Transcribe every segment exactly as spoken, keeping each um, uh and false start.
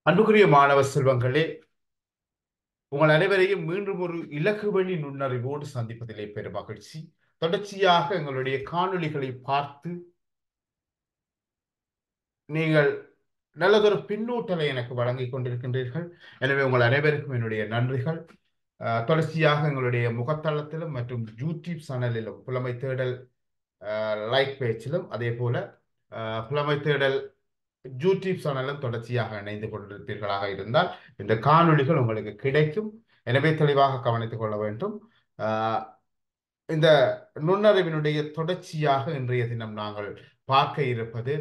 அன்புக்குரிய மாணவ செல்வங்களே, உங்கள் அனைவரையும் மீண்டும் ஒரு இலக்கு வழி நுண்ணறிவோடு சந்திப்பதிலே பெரும் மகிழ்ச்சி. தொடர்ச்சியாக எங்களுடைய காணொளிகளை பார்த்து நீங்கள் நல்லதொரு பின்னூட்டலை எனக்கு வழங்கிக் கொண்டிருக்கின்றீர்கள். எனவே உங்கள் அனைவருக்கும் என்னுடைய நன்றிகள். அஹ், தொடர்ச்சியாக எங்களுடைய முகத்தளத்திலும் மற்றும் யூடியூப் சேனலிலும் புலமை தேடல் லைக் பேஜிலும் அதே போல அஹ், புலமை தேடல் யூடியூப் சேனலும் தொடர்ச்சியாக இணைந்து கொண்டிருப்பீர்களாக இருந்தால் இந்த காணொளிகள் உங்களுக்கு கிடைக்கும். எனவே தெளிவாக கவனித்துக் கொள்ள வேண்டும். ஆஹ் இந்த நுண்ணறிவினுடைய தொடர்ச்சியாக இன்றைய தினம் நாங்கள் பார்க்க இருப்பது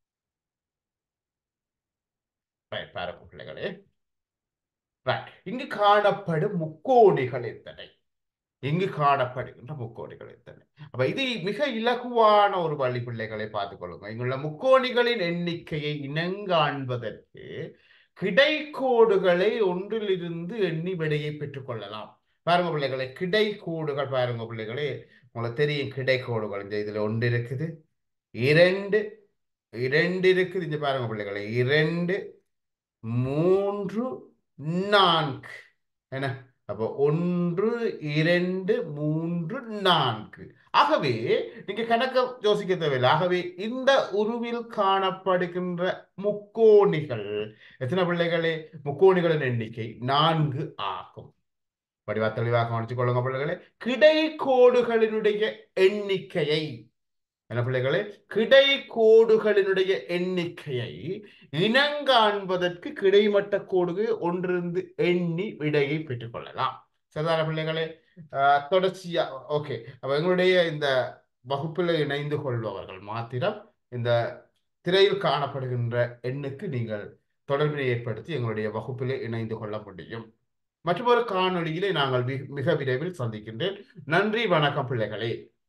right, பாருங்க பிள்ளைகளே. right. இங்கு காணப்படும் முக்கோடிகள் எத்தனை? இங்கு காணப்படுகின்ற முக்கோணிகள் எத்தனை? அப்ப இது மிக இலகுவான ஒரு வழி பிள்ளைகளை பார்த்துக் கொள்ளுங்க. இங்குள்ள முக்கோணிகளின் எண்ணிக்கையை இனங்காண்பதற்கு கிடைக்கோடுகளை ஒன்றிலிருந்து எண்ணி விடையை பெற்றுக் கொள்ளலாம். பாருங்க பிள்ளைகளை, கிடைக்கோடுகள் பாருங்க பிள்ளைகளே, உங்களுக்கு தெரியும் கிடைக்கோடுகள். இந்த இதுல ஒன்று இருக்குது, இரண்டு இரண்டு இருக்குது. இங்க பாருங்க பிள்ளைகளை, இரண்டு மூன்று நான்கு என்ன? அப்போ ஒன்று இரண்டு மூன்று நான்கு. ஆகவே நீங்க கணக்க யோசிக்க தேவையில்லை. ஆகவே இந்த உருவில் காணப்படுகின்ற முக்கோணிகள் எத்தனை பிள்ளைகளே? முக்கோணிகளின் எண்ணிக்கை நான்கு ஆகும். வடிவா தெளிவாக கவனித்துக் கொள்ளுங்க பிள்ளைகளே. கிடைக்கோடுகளினுடைய எண்ணிக்கையை என்ன பிள்ளைகளே? கிடைக்கோடுகளினுடைய எண்ணிக்கையை இனங்காண்பதற்கு கிடைமட்ட கோடுகள் ஒன்றிருந்து எண்ணி விடையை பெற்றுக் கொள்ளலாம். சரிதான பிள்ளைகளே? ஆஹ் தொடர்ச்சியா ஓகே. அப்ப எங்களுடைய இந்த வகுப்பில் இணைந்து கொள்பவர்கள் மாத்திரம் இந்த திரையில் காணப்படுகின்ற எண்ணுக்கு நீங்கள் தொடர்பினை ஏற்படுத்தி எங்களுடைய வகுப்பிலே இணைந்து கொள்ள முடியும். மற்றொரு காணொளியிலே நாங்கள் மிக விரைவில் சந்திக்கின்றேன். நன்றி, வணக்கம் பிள்ளைகளே.